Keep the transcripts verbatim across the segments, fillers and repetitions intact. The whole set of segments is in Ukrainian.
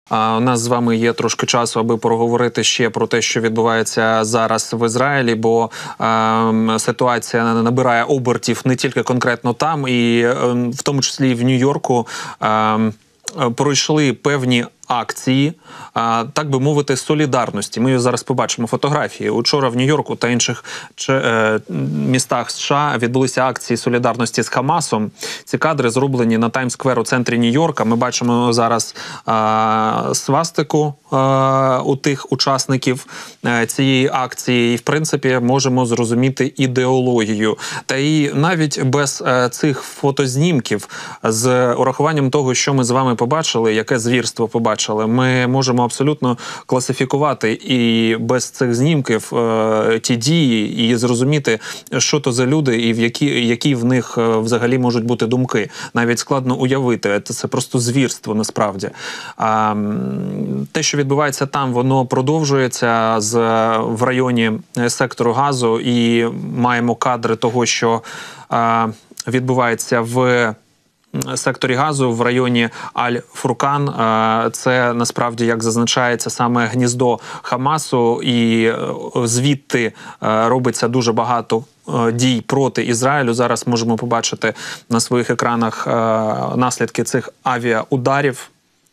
А у нас з вами є трошки часу, аби поговорити ще про те, що відбувається зараз в Ізраїлі, бо е, ситуація набирає обертів не тільки конкретно там, і е, в тому числі і в Нью-Йорку е, пройшли певні акції, так би мовити, солідарності. Ми зараз побачимо фотографії. Учора в Нью-Йорку та інших містах США відбулися акції солідарності з Хамасом. Ці кадри зроблені на Таймс-сквер у центрі Нью-Йорка. Ми бачимо зараз а, свастику а, у тих учасників а, цієї акції. І, в принципі, можемо зрозуміти ідеологію. Та і навіть без а, цих фотознімків, з урахуванням того, що ми з вами побачили, яке звірство побачили, ми можемо абсолютно класифікувати і без цих знімків е, ті дії і зрозуміти, що то за люди і в які, які в них е, взагалі можуть бути думки. Навіть складно уявити. Це, це просто звірство насправді. А, те, що відбувається там, воно продовжується з, в районі сектору Газу, і маємо кадри того, що е, відбувається в секторі Газу в районі Аль-Фуркан. Це насправді, як зазначається, саме гніздо Хамасу, і звідти робиться дуже багато дій проти Ізраїлю. Зараз можемо побачити на своїх екранах наслідки цих авіаударів.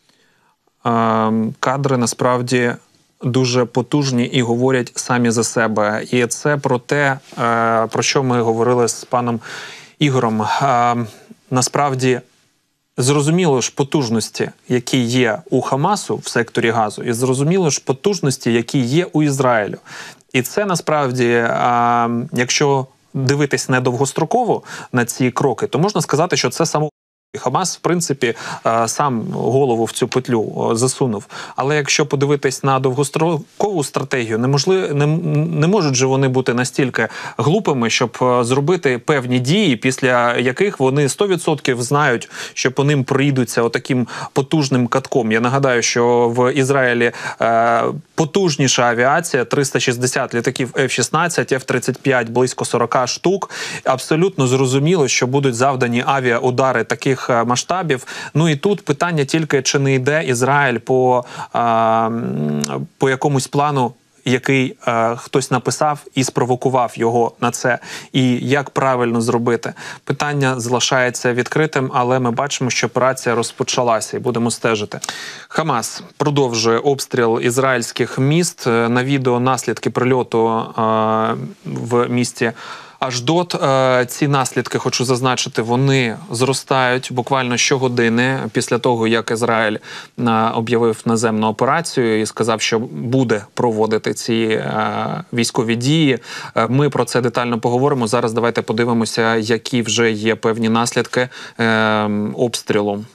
Кадри насправді дуже потужні і говорять самі за себе. І це про те, про що ми говорили з паном Ігорем. Насправді, зрозуміло ж потужності, які є у Хамасу в секторі Газу, і зрозуміло ж потужності, які є у Ізраїлю. І це насправді, а, якщо дивитись не довгостроково на ці кроки, то можна сказати, що це само Хамас, в принципі, сам голову в цю петлю засунув. Але якщо подивитись на довгострокову стратегію, неможливо, не, не можуть же вони бути настільки глупими, щоб зробити певні дії, після яких вони сто відсотків знають, що по ним проїдуться отаким потужним катком. Я нагадаю, що в Ізраїлі е, потужніша авіація, триста шістдесят літаків Еф шістнадцять, Еф тридцять п'ять, близько сорок штук. Абсолютно зрозуміло, що будуть завдані авіаудари таких масштабів. Ну і тут питання тільки, чи не йде Ізраїль по, а, по якомусь плану, який а, хтось написав і спровокував його на це. І як правильно зробити? Питання залишається відкритим, але ми бачимо, що операція розпочалася і будемо стежити. Хамас продовжує обстріл ізраїльських міст. На відео наслідки прильоту а, в місті Ашдод. Ці наслідки, хочу зазначити, вони зростають буквально щогодини після того, як Ізраїль об'явив наземну операцію і сказав, що буде проводити ці військові дії. Ми про це детально поговоримо. Зараз давайте подивимося, які вже є певні наслідки обстрілу.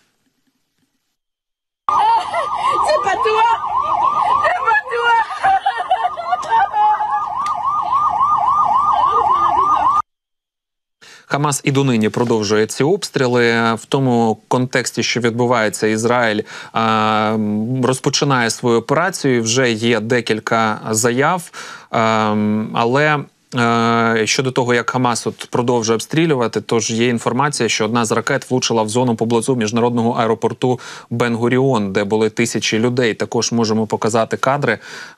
Хамас і донині продовжує ці обстріли. В тому контексті, що відбувається, Ізраїль а, розпочинає свою операцію. Вже є декілька заяв, а, але щодо того, як Хамас от продовжує обстрілювати, тож є інформація, що одна з ракет влучила в зону поблизу міжнародного аеропорту Бен-Гуріон, де були тисячі людей. Також можемо показати кадри.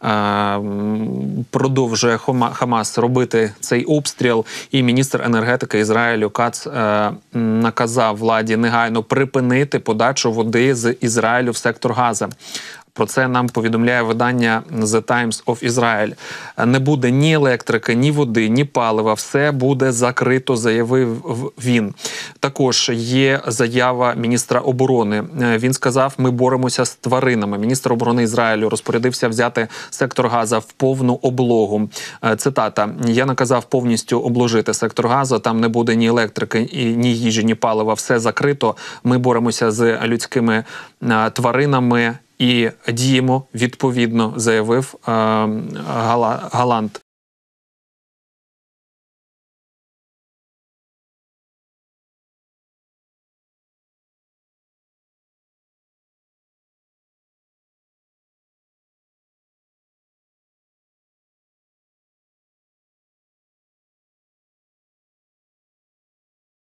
Продовжує Хамас робити цей обстріл, і міністр енергетики Ізраїлю Кац наказав владі негайно припинити подачу води з Ізраїлю в сектор Газа. Про це нам повідомляє видання The Times of Israel. Не буде ні електрики, ні води, ні палива. Все буде закрито, заявив він. Також є заява міністра оборони. Він сказав, ми боремося з тваринами. Міністр оборони Ізраїлю розпорядився взяти сектор Газа в повну облогу. Цитата. Я наказав повністю обложити сектор Газа. Там не буде ні електрики, ні їжі, ні палива. Все закрито. Ми боремося з людськими тваринами і діємо відповідно, заявив е, Гала, Галант.